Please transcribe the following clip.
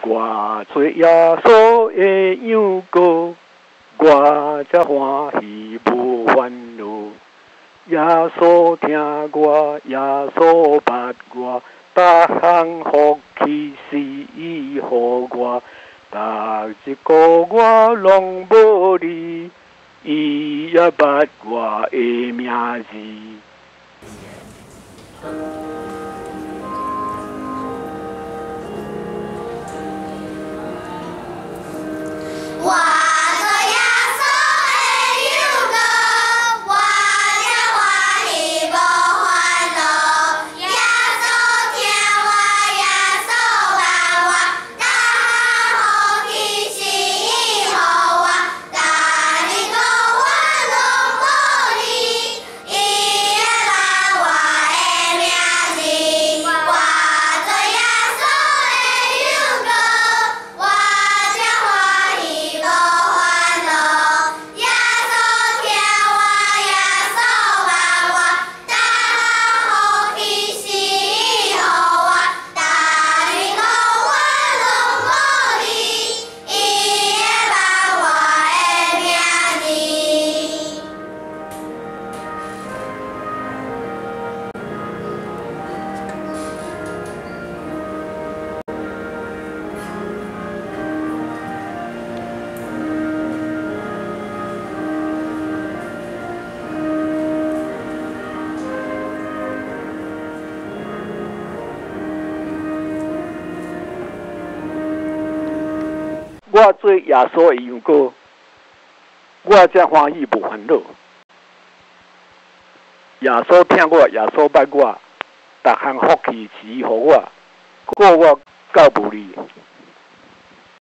我做耶稣的羊羔，我才欢喜无烦恼。耶稣听我，耶稣捌我，逐项福气是伊予我，逐一个我拢无离，伊也捌我的名字。我做耶稣的羊羔，我才欢喜无烦恼。耶稣听我，耶稣捌我，逐项福气是予我，过我到无离。